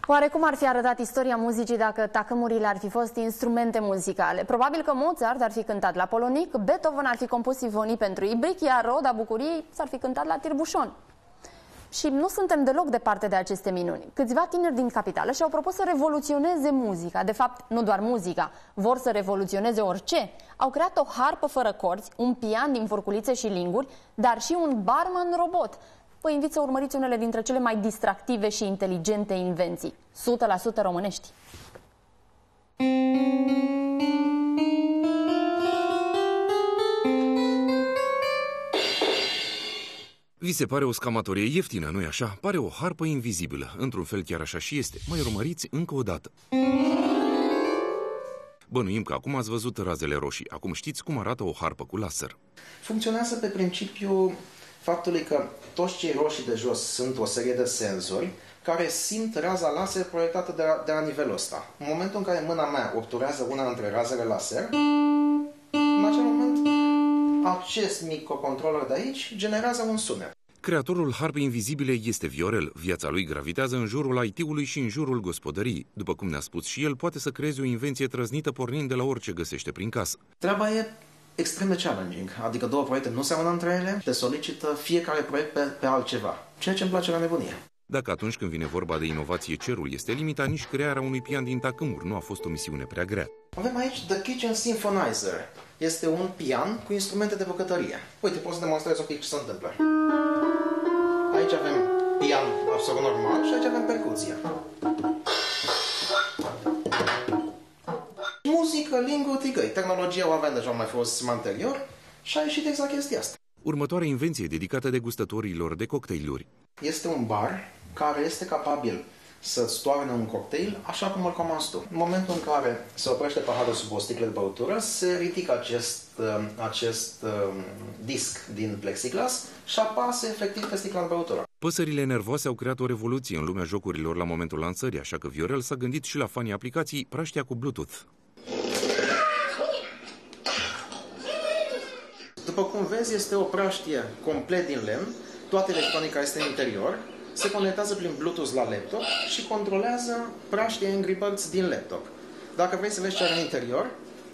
Oare cum ar fi arătat istoria muzicii dacă tacâmurile ar fi fost instrumente muzicale? Probabil că Mozart ar fi cântat la polonic, Beethoven ar fi compus simfonii pentru ibric, iar Oda Bucuriei s-ar fi cântat la tirbușon. Și nu suntem deloc departe de aceste minuni. Câțiva tineri din capitală și-au propus să revoluționeze muzica. De fapt, nu doar muzica, vor să revoluționeze orice. Au creat o harpă fără corzi, un pian din furculițe și linguri, dar și un barman robot. Vă invit să urmăriți unele dintre cele mai distractive și inteligente invenții, 100% românești. Vi se pare o scamatorie ieftină, nu-i așa? Pare o harpă invizibilă. Într-un fel chiar așa și este. Mai urmăriți încă o dată. Bănuim că acum ați văzut razele roșii. Acum știți cum arată o harpă cu laser. Funcționează pe principiul faptului că toți cei roșii de jos sunt o serie de senzori care simt raza laser proiectată de la nivelul ăsta. În momentul în care mâna mea obturează una dintre razele laser, în acel moment acest microcontroller de aici generează un sunet. Creatorul harpei invizibile este Viorel. Viața lui gravitează în jurul IT-ului și în jurul gospodăriei. După cum ne-a spus și el, poate să creeze o invenție trăznită pornind de la orice găsește prin casă. Treaba e extrem de challenging, adică două proiecte nu seamănă între ele, te solicită fiecare proiect pe altceva, ceea ce îmi place la nebunie. Dacă atunci când vine vorba de inovație cerul este limita, nici crearea unui pian din tacâmuri nu a fost o misiune prea grea. Avem aici The Kitchen Symphonizer. Este un pian cu instrumente de bucătărie. Uite, pot să demonstrez un pic ce se întâmplă. Aici avem pian absolut normal și aici avem percuția. Muzică, linguri, tigăi. Tehnologia o avem deja mai fost anterior și a ieșit exact chestia asta. Următoarea invenție e dedicată degustătorilor de cocktailuri. Este un bar care este capabil să-ți toarne un cocktail așa cum îl comanzi tu. În momentul în care se oprește paharul sub o sticlă de băutură, se ridică acest disc din plexiglas și apasă efectiv pe sticla de băutură. Păsările nervoase au creat o revoluție în lumea jocurilor la momentul lansării, așa că Viorel s-a gândit și la fanii aplicației praștia cu Bluetooth. După cum vezi, este o praștie complet din lemn, toată electronica este în interior, se conectează prin Bluetooth la laptop și controlează praștia Angry Birds din laptop. Dacă vrei să vezi ce are în interior,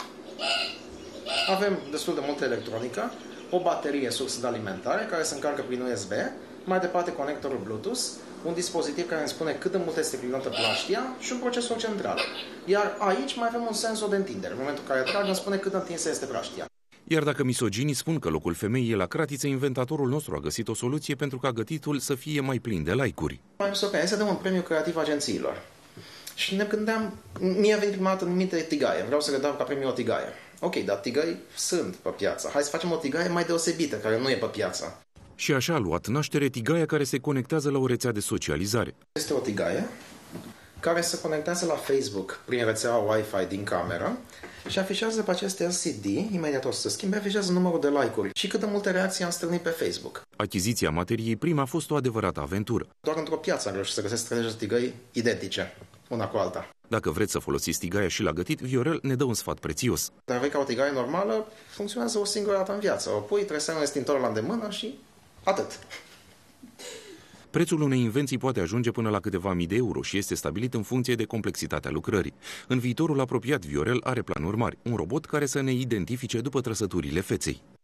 avem destul de multă electronică, o baterie sursă de alimentare care se încarcă prin USB, mai departe conectorul Bluetooth, un dispozitiv care îmi spune cât de mult este inclinată praștia și un procesor central. Iar aici mai avem un senzor de întindere. În momentul în care trag îmi spune cât de întinsă este praștia. Iar dacă misoginii spun că locul femeii e la cratiță, inventatorul nostru a găsit o soluție pentru ca gătitul să fie mai plin de like-uri. Mai zis, ok, hai să dăm un premiu creativ agențiilor. Și ne gândeam, mie a venit prima dată numite tigaie, vreau să le dau ca premiu o tigaie. Ok, dar tigaie sunt pe piață. Hai să facem o tigaie mai deosebită, care nu e pe piață. Și așa a luat naștere tigaia care se conectează la o rețea de socializare. Este o tigaie care se conectează la Facebook prin rețeaua Wi-Fi din cameră și afișează pe acest LCD, imediat o să se schimbe, afișează numărul de like-uri și cât de multe reacții am strânit pe Facebook. Achiziția materiei prime a fost o adevărată aventură. Doar într-o piață am reușit să găsesc 30 de tigăi identice, una cu alta. Dacă vreți să folosiți tigaia și la gătit, Viorel ne dă un sfat prețios. Dacă vrei ca o tigaie normală, funcționează o singură dată în viață. O pui, trebuie să ai un extintor la îndemână și atât. Prețul unei invenții poate ajunge până la câteva mii de euro și este stabilit în funcție de complexitatea lucrării. În viitorul apropiat, Viorel are planuri mari, un robot care să ne identifice după trăsăturile feței.